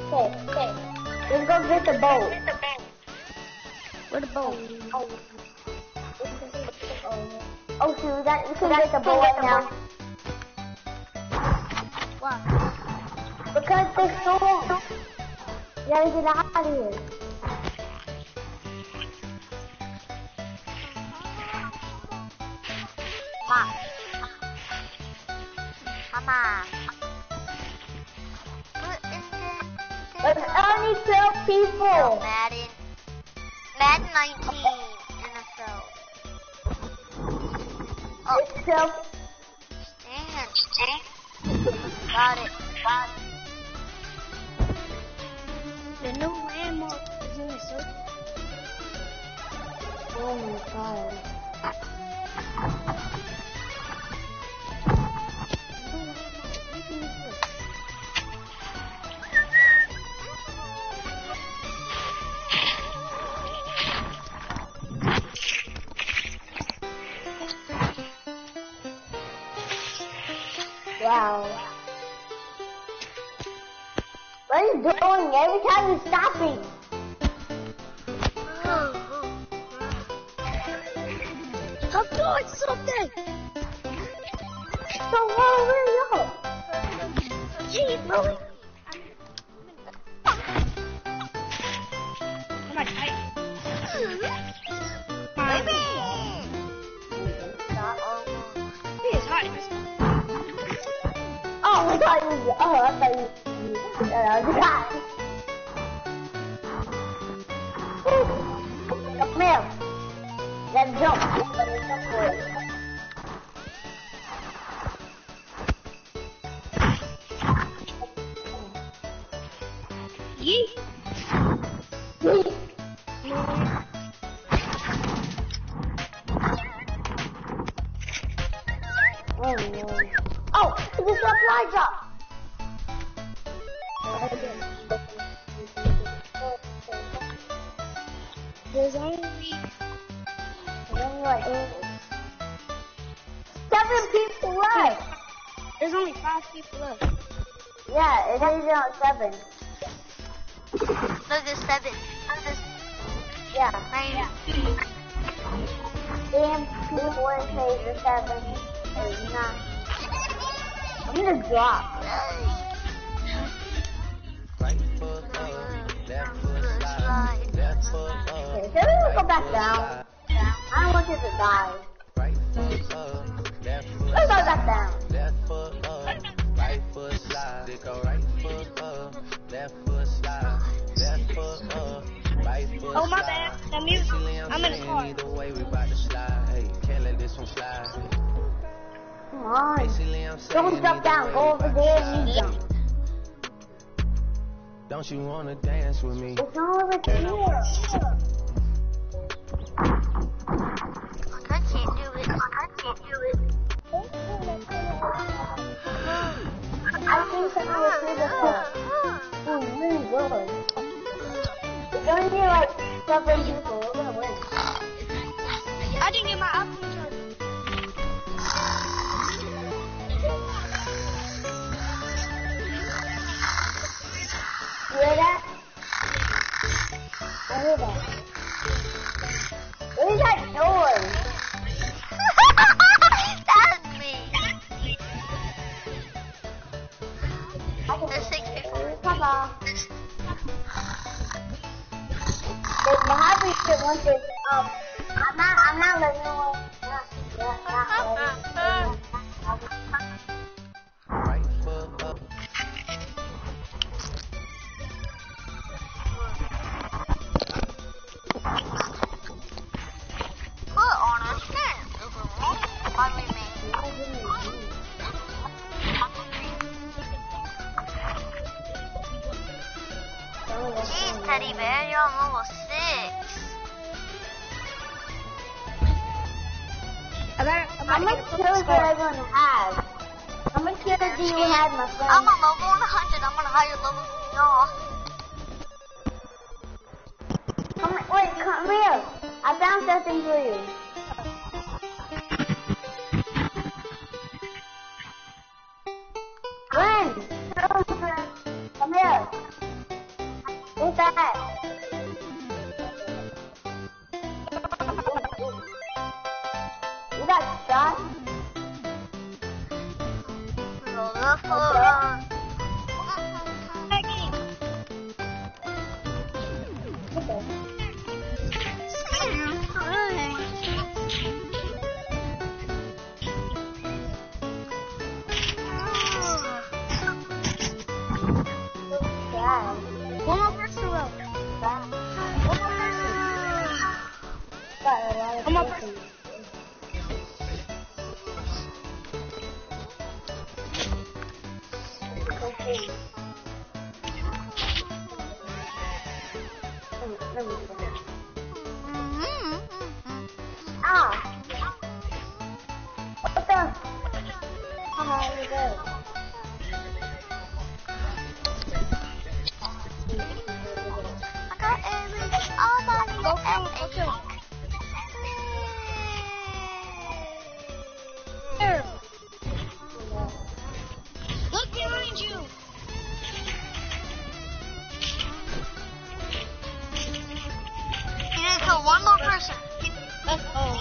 Okay. Let's go get the boat. Where the boat? Oh shoot, we can get the boat right now. Why? Because the storm. We gotta get out of here. Mama. There's only 12 people. Madden 19 NFL. Oh, It's 12. Stand. Got it. The new landmark is in the circle. Oh my god. Wow. What are you doing? Every time you're stopping. I'm doing something! So where are you? Gee, bro. I'm like, Baby! it's hot. Oh, I thought you. Oh, I thought you. Come here. Let's jump. Let's jump for it. Yeet. Yeet. Oh no. Oh, it's a supply drop. There's only Like 7 people left. There's only 5 people left. Yeah, it is on 7. No, there's 7. Yeah. Right. Damn, 2, 4, 6, 7, 8, 9. I'm gonna drop. Okay, so we'll go back down. I don't want you to die. Let's go back down. Oh, my bad. The music. I'm in the car. Come on. Don't jump down. Go over there and you jump. Don't you wanna dance with me? It's not over here. I can't do it. I think I'm gonna do this one. Oh, really good. It's only like 7 people. We're gonna win. I didn't get my iPhone charger. You hear that? I hear that. What is that noise? That's me. There's 6 people. Papa. There's Mojave that wants to, I'm not letting no one. Right foot up. Put on a stand. Pardon me. Jeez, Teddy Bear, you're on level 6. How much kills do everyone have? How much kills do you have, my friend? I'm on level 100. I'm on a higher level than y'all. Wait, come here. I found something for you. Glenn, come here. Ah! What the? Come on, you go. I got everything all on Go. Here. Look behind you. You need to kill one more person. Let's go.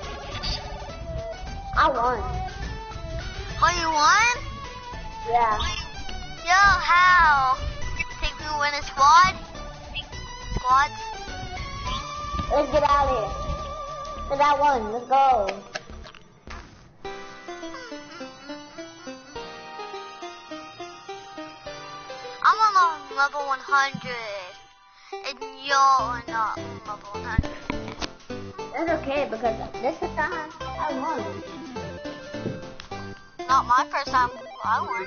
I won. Oh, you won? Yeah. Yo, how? Think we win a squad? Squads? Let's get out of here. Cause I won. Let's go. I'm on level 100. And you're not level 100. That's okay because this time I won. Not my first time. I won.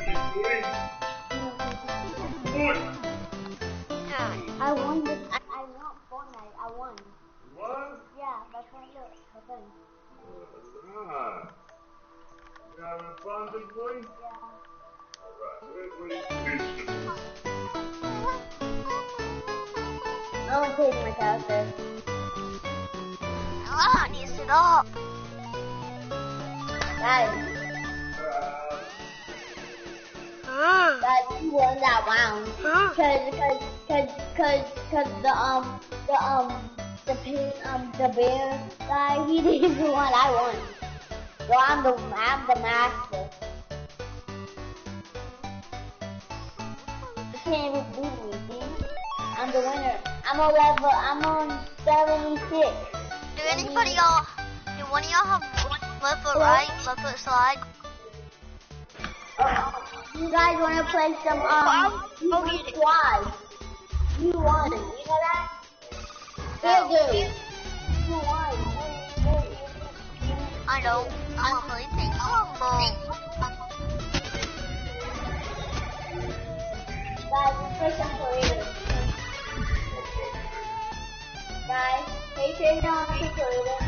Dude. I won this. I won Fortnite. I won. What? Yeah, that's what I do. That's it. Ah. You having fun, big boy? Yeah. Alright, what are you doing? I want to take my character. Ah, I need to sit up. Guys, you won that round. The bear guy, he didn't even win. I won. So I'm the master. You can't even beat me, see? I'm the winner. I'm on 76. Do anybody y'all, do one of y'all have left foot right, left foot slide? You guys want to play some squad? You won. You know that? Yeah, dude. You won. I know. I don't really think so. Guys, let's play some creative. Guys, hey, turn on some creative.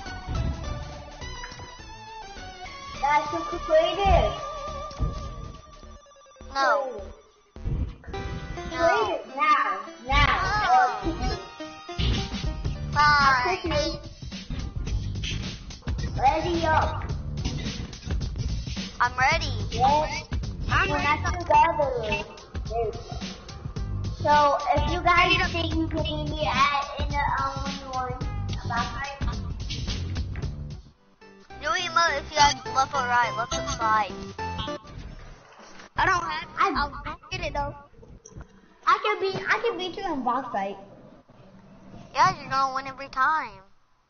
Guys, some creative. No. Creative. Now. Fine. Ready up. I'm ready. Yes. We're not together. So if you guys think you can beat me in the 1 about right? Do emote if you have left or right, left or slide. I don't have it. I'll get it though. I can beat you in box fight. Yeah, you're gonna win every time.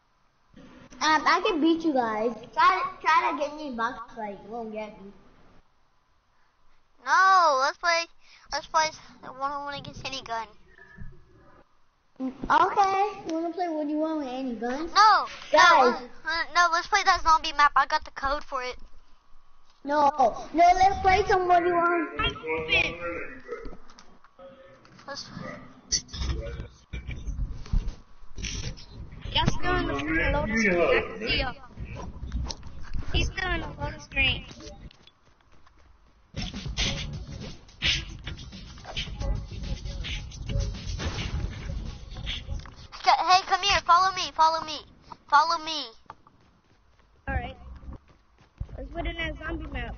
I can beat you guys. Try to get me in box fight. You won't get me. No, let's play one-on-one against any gun. Okay. You wanna play what you want with any guns? No, Guys. no, let's play that zombie map. I got the code for it. No, let's play some what you want. Let's, Y'all still in the loading screen. See ya. He's still in the loading screen. hey, come here. Follow me. Alright. Let's put in that zombie map.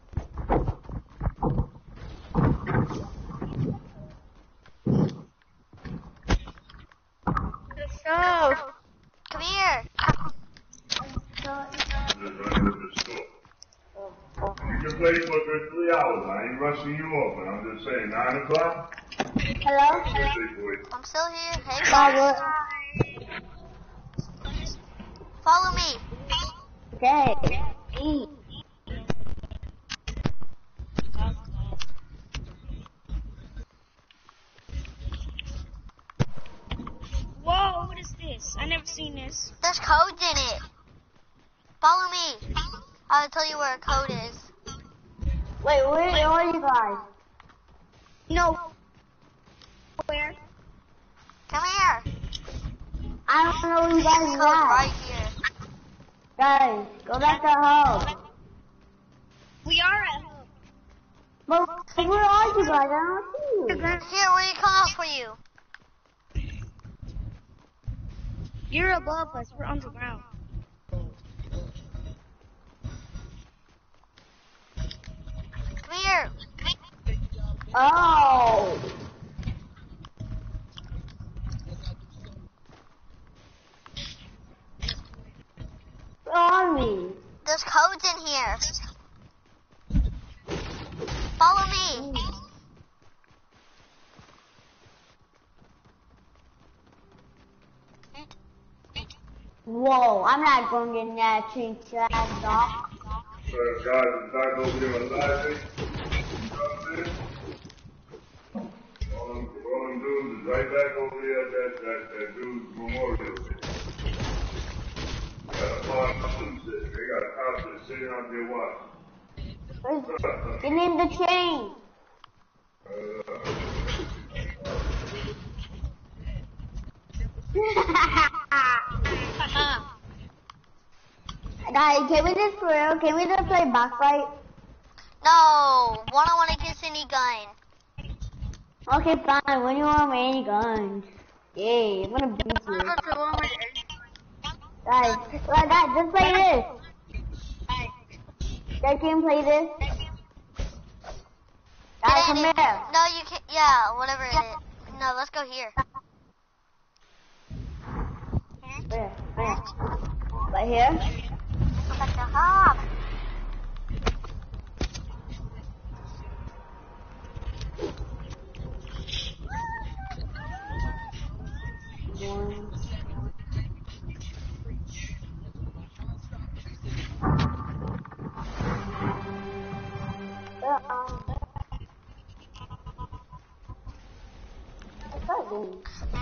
Let's go. Come here. You can play for a good 3 hours. I ain't rushing you off, but I'm just saying, 9 o'clock? Hello? Big boy. I'm still here. Hey, guys. Follow me. Okay. Whoa, what is this? I never seen this. There's codes in it. Follow me. I'll tell you where a code is. Wait, where are you guys? No. Where? Come here. I don't know where you guys Code are. right here. Guys, go back to home. We are at home. But where are you guys? I don't see you. Here, we come out for you. You're above us. We're underground. Come here. Oh. Where are we? There's codes in here. Follow me. Whoa, I'm not going in that tree to that dock. So guys, is back over there on Saturday. All them dudes is right back over there at that dude's memorial. Got a they got a house sitting out there watching. Get in the train. Guys, can we just for real? Can we just play backfight? No, one-on-one against any gun. Okay, fine. When you want any guns? Yay, I'm gonna beat you. Guys, just play this. Guys, can you play this? Guys, come here. No, you can't. Yeah, whatever it is. No, let's go here. Where? Right here? Go back to home. One. What's that doing?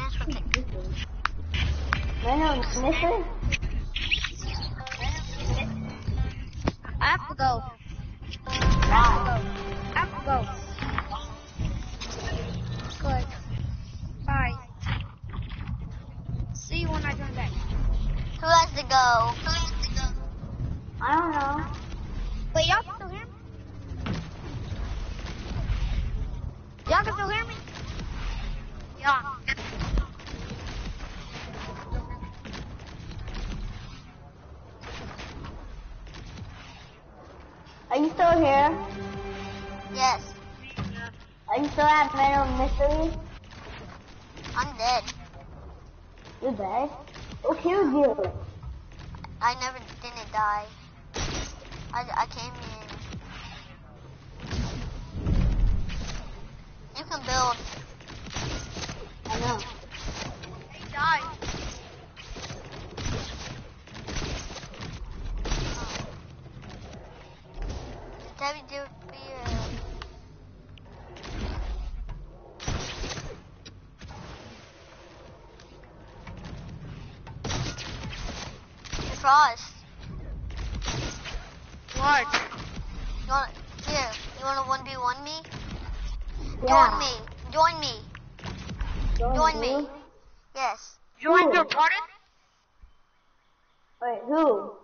No, Mr. I have to go. Wow. I have to go. Good. Bye. See you when I join back. Who has to go? I don't know. Wait, y'all can still hear me? Y'all can still hear me? Yeah. Are you still here? Yes. Are you still at Metal Mystery? I'm dead. You're dead? Who killed you? I didn't die. I came in. You can build. I know. He died. Debbie do fear. Frost. What? You wanna 1v1 me? Yeah. Join me. Join me. Yes. Join your party? Wait, who?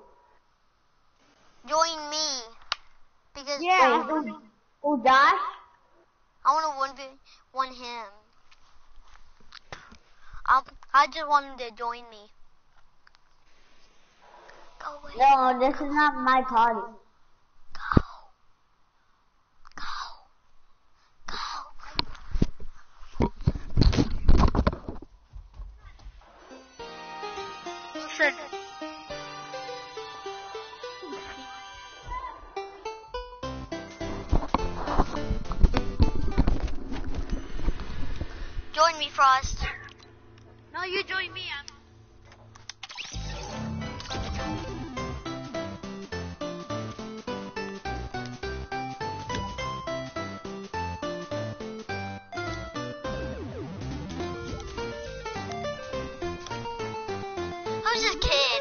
Join me. Because Yeah. Wait, who Josh? I wanna 1v1 him. I just want him to join me. Go away. No, this is not my party. Go. Listen. Join me, Frost. No, you join me. Who's this kid?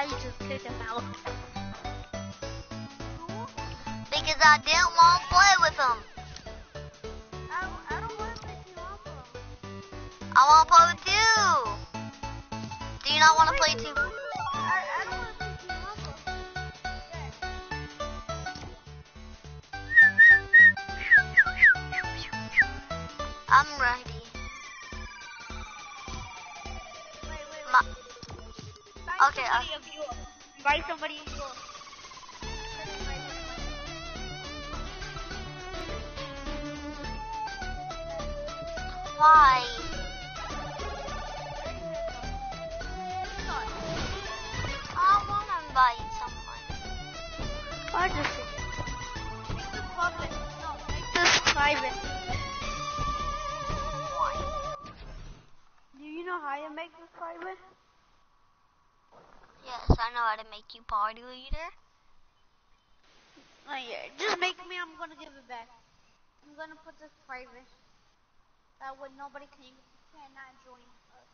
why you just kicked him out? Because I didn't want to play with him. I don't want to play Team Alpha. I want to play with you. Do you not want to play Team? I don't want to play Team Alpha. I'm ready. Wait. Okay. Invite somebody of yours. Why? I want to invite someone. Or just make this public. No, make this private. Why? Do you know how to make this private? Yes, I know how to make you party leader. Oh yeah, just make me. I'm gonna give it back. I'm gonna put this private. That way nobody cannot join us.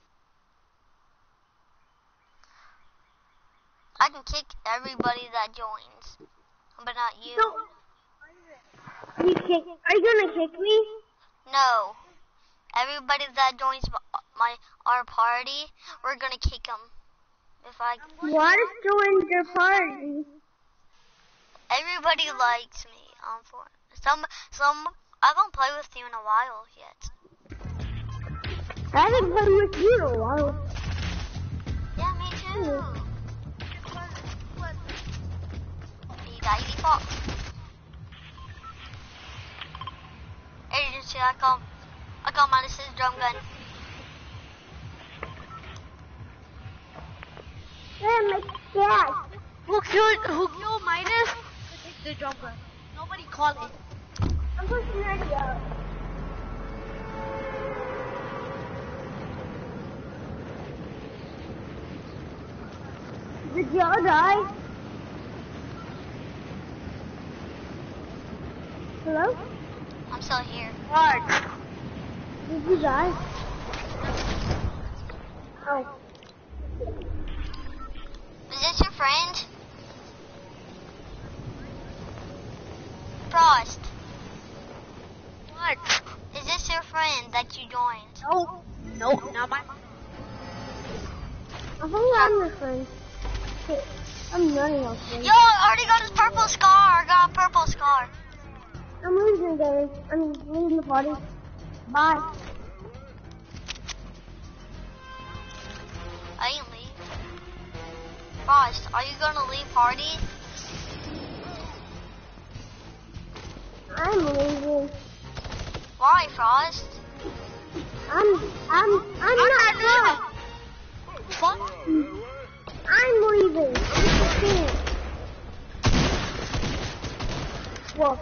I can kick everybody that joins, but not you. Are you gonna kick me? No. Everybody that joins our party, we're gonna kick them. If I. Why join your party? Everybody likes me. Some. I haven't played with you in a while yet. I haven't played with you in a while. Yeah, me too. Default. Agency, I got my assist drum gun. Yeah. Who killed Midas? Take the drum gun. Nobody called it. I'm pushing ready up. Did y'all die? Hello? I'm still here. What? Did you die? Oh. Is this your friend? Frost. What? Is this your friend that you joined? No, not my. I think I'm your friend. I'm running off here. Yo, I already got his purple scar. I got a purple scar. I'm leaving, guys. I'm leaving the party. Bye. I ain't leave. Frost, are you gonna leave party? I'm leaving. Why, Frost? I'm not leaving. Fuck. I'm leaving. Well,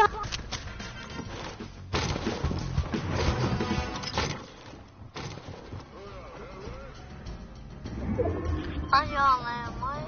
Are you on land? What?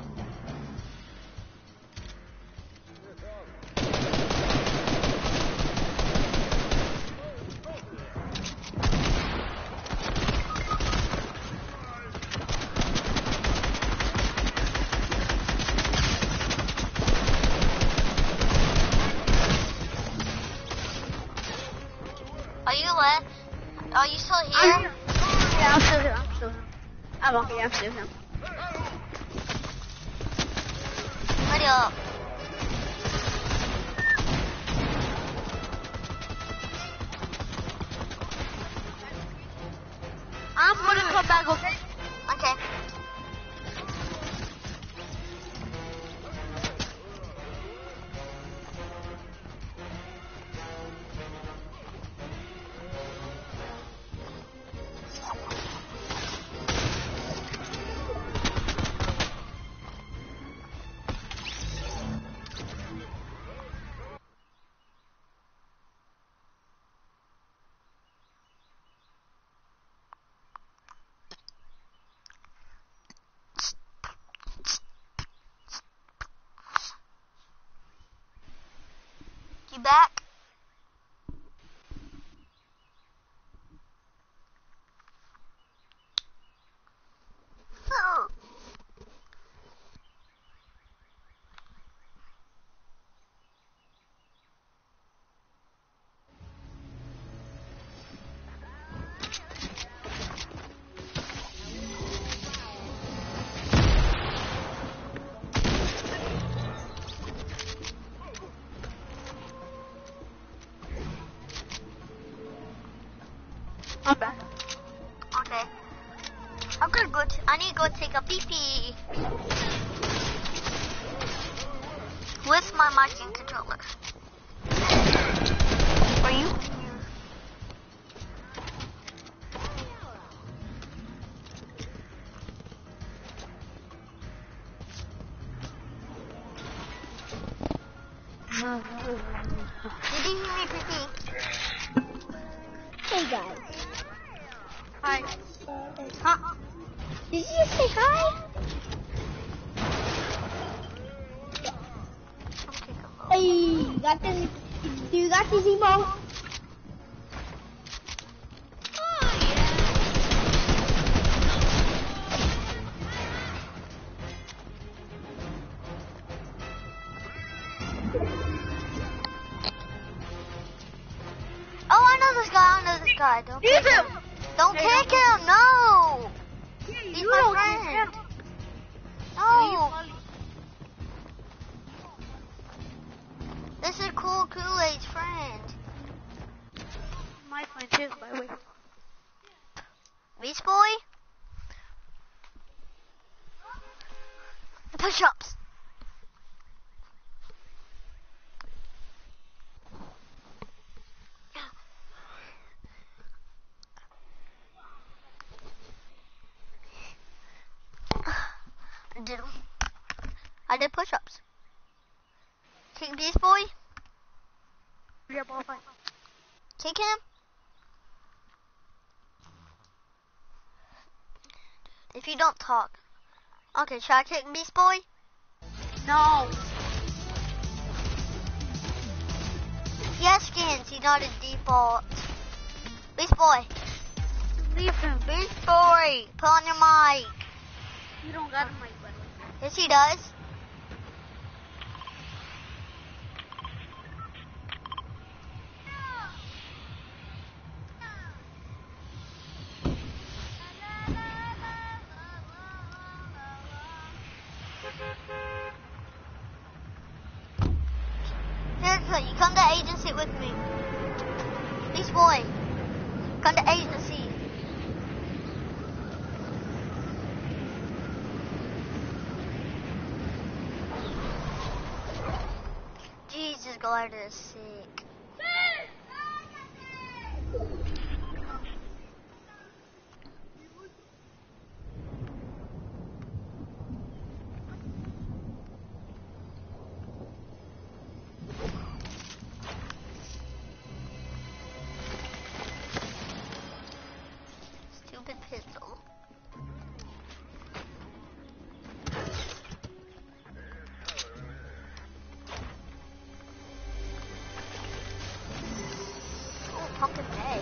Are you still here? Yeah, I'm still here. I'm okay, I'm still here. Ready up. I'm gonna come back, okay? Okay. You back? I'm back. Okay. I'm gonna go. I need to go take a pee pee. With my mic and controller. Are you? Did you hear me pee pee? Hey guys. Hi. Huh? Did you just say hi? Hey, you got this? Do you got this, Emo? Oh, I know this guy. I know this guy. Don't kick him. Don't kick him. No. He's my friend. No. This is cool Kool-Aid's friend. My friend too, by the way. Beast Boy? Push-ups. I did push-ups. Kick Beast Boy? Yeah, ball fight. Kick him? If you don't talk. Okay, try kicking Beast Boy? No. He has skins, he's not a default. Beast Boy. Leave him. Beast Boy, put on your mic. You don't got a mic, by the way. Yes, he does. Seriously, you come to agency with me. Beast Boy, come to agency. Jesus, Glider is sick. Stupid pistol. Oh, pumpkin egg.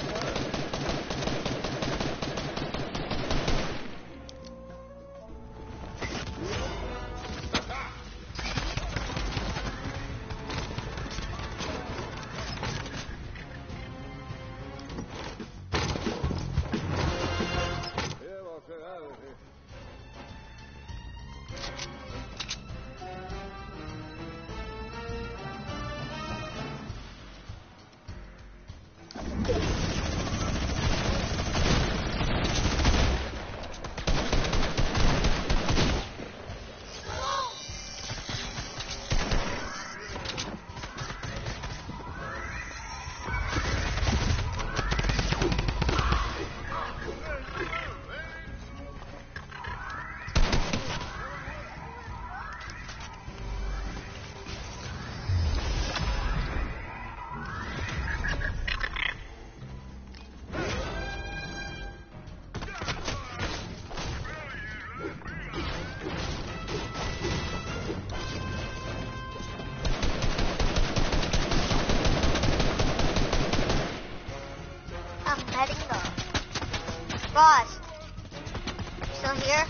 Boss, you still here?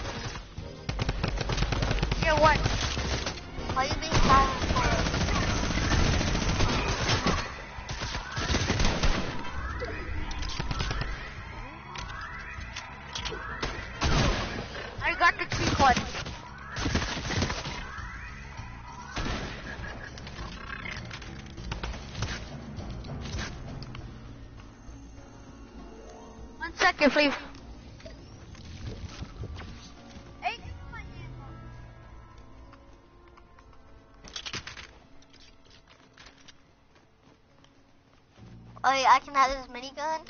Yeah, what? Why are you being silent for? I got the tree button. second, please. Oh yeah, I can have this minigun.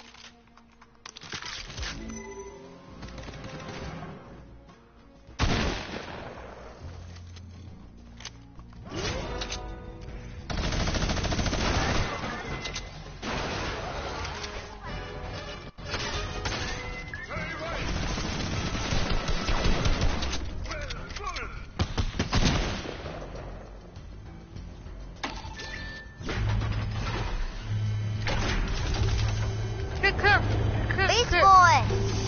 Beast Boy!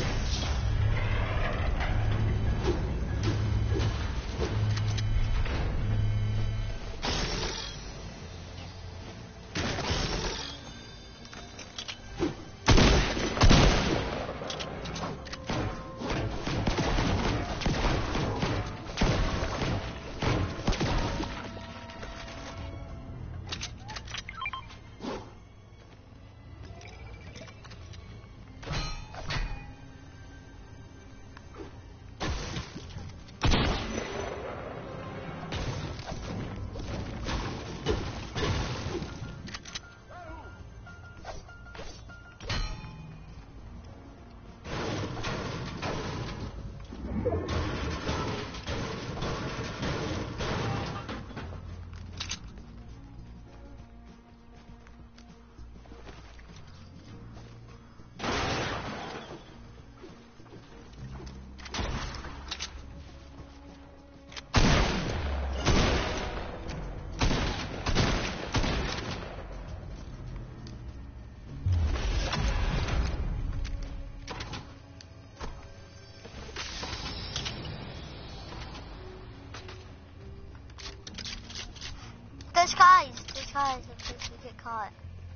Disguise in case we get caught.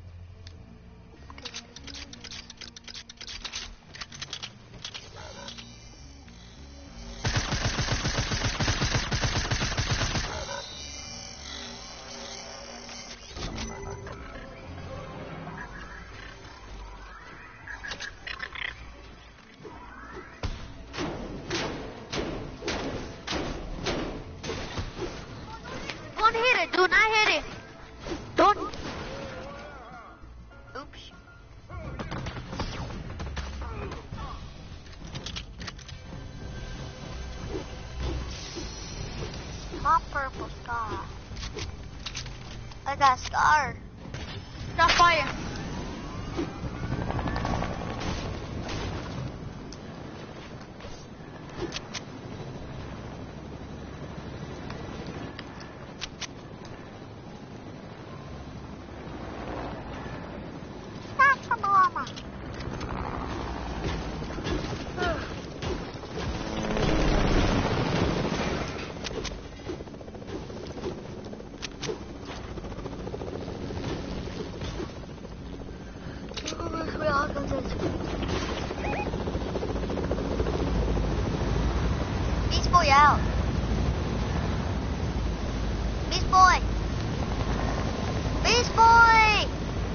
Don't hit it, do not hit it. Don't. Oops. My purple scar. I got scar. Got fire. Beast Boy out. Beast Boy. Beast Boy.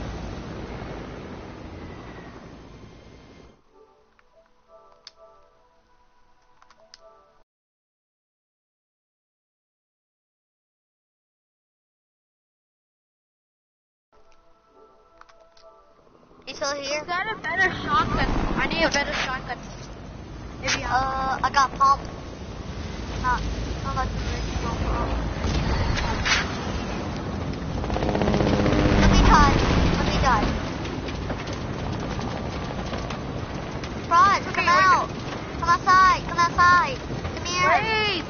You still here? Is that a better shotgun? I need a better shotgun. Maybe I got pump. Not like the original pump. Let me die. Front, come out. Come outside. Come here. Wait.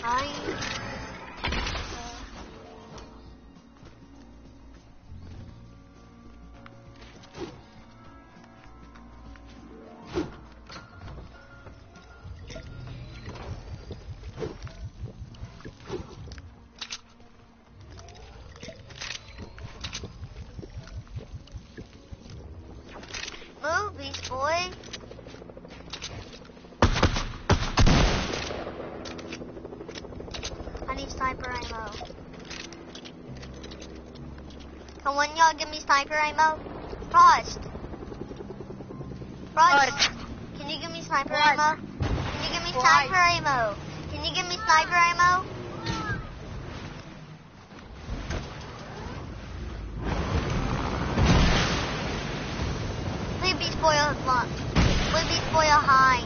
Move, Beast Boy. I need sniper ammo. Can one of y'all give me sniper ammo? Frost. Frost. Can you give me sniper ammo? Can you give me sniper ammo? Can you give me sniper ammo? Leave Beast Boy alone. Leave Beast Boy behind.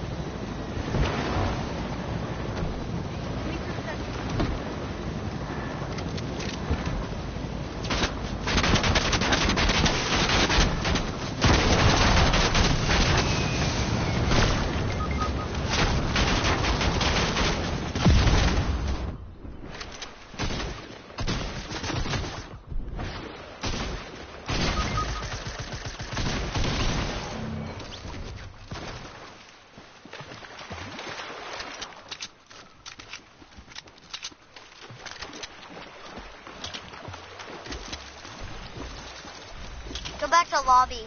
Go back to lobby.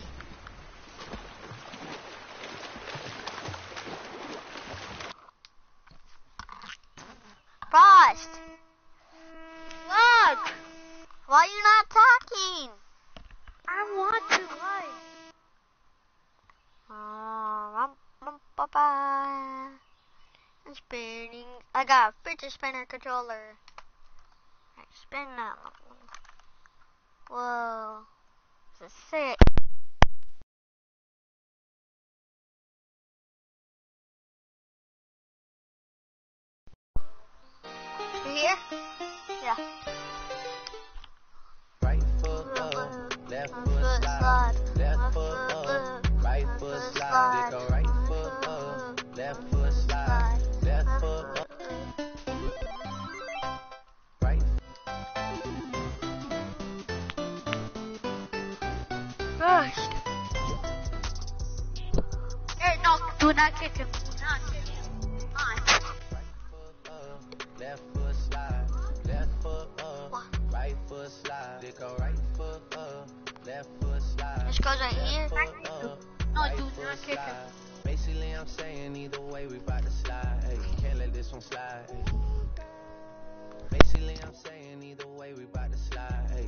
Frost! Look! Why are you not talking? I want to like. I'm spinning. I got a fidget spinner controller. I spin that one. Whoa. This is sick. You here? Yeah. Right foot up, left foot slide, left foot up, right foot slide. They go right foot up, left foot slide, left foot up. Right. First. Hey, no, do not kick him. Do not kick him. Right foot up, left foot slide, left foot up, right foot slide. They go right foot up, left foot slide. This goes right here. No, do not kick him. Basically, I'm saying either way we bout to slide. Hey, can't let this one slide. Hey. Basically, I'm saying either way we bout to slide. Hey.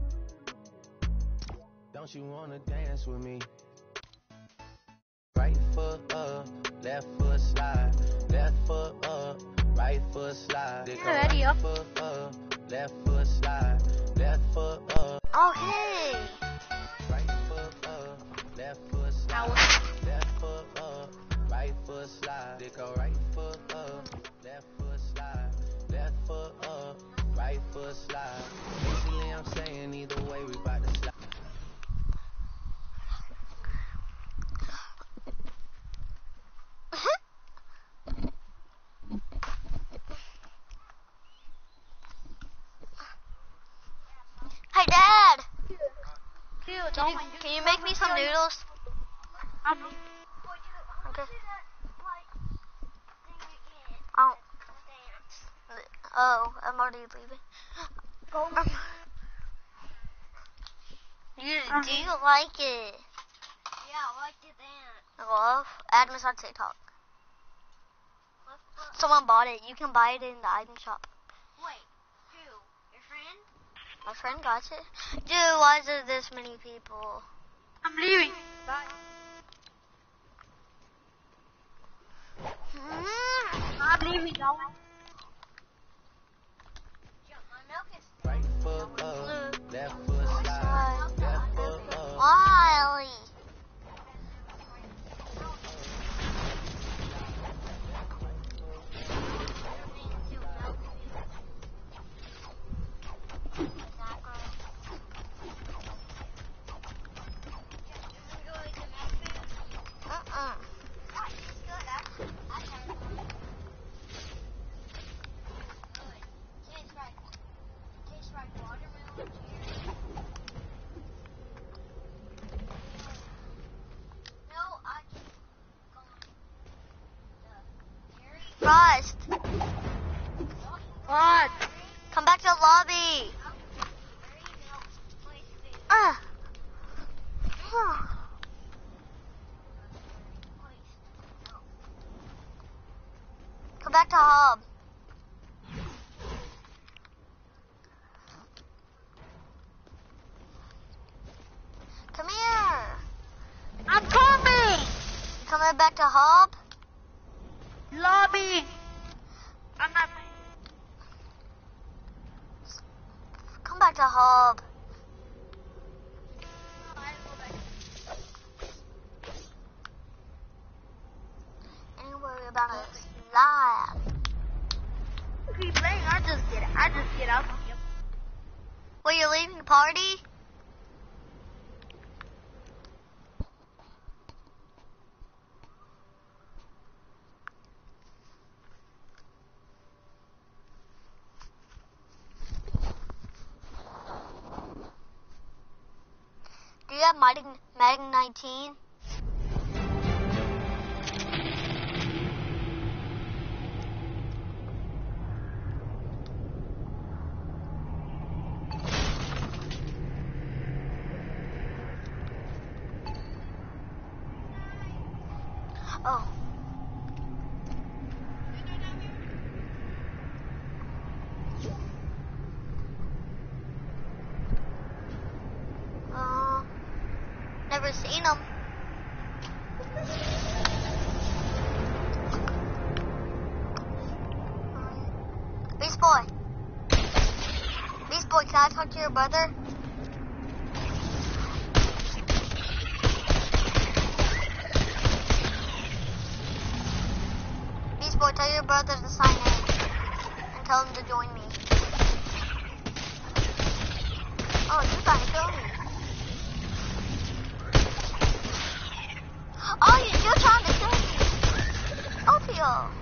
Don't you wanna dance with me? Right foot up, left foot slide, left foot up, right foot slide. They go ready right up. foot up, left foot slide, left foot up. Okay. Right foot up, left foot slide, left foot up, right foot slide. They go right foot up, left foot slide, left foot up, right foot slide. Basically, I'm saying either way we bout to slide. Hey, Dad. Dude, Can you make me some noodles? Okay. Oh, I'm already leaving. Do you like it? Yeah, I like it then. Love? Adam's on TikTok. Someone bought it. You can buy it in the item shop. Wait, who? Your friend? My friend got it. Dude, why is there this many people? I'm leaving. Bye. I'm leaving, y'all. Right foot up, left foot slide, left foot up. Wiley. lobby. Come back to hub. Come here. I'm coming! You coming back to hub? Lobby! I'm not... Come back to hub. Ain't worry about a slide. If you playing, I just get out. Well, you're leaving the party? Do you have Mag 19? Oh. Never seen him. Beast Boy. Beast Boy, can I talk to your brother? Beast Boy, tell your brother to sign in. And tell him to join me. Oh, you trying to kill me. Oh, you're trying to kill me. Opio.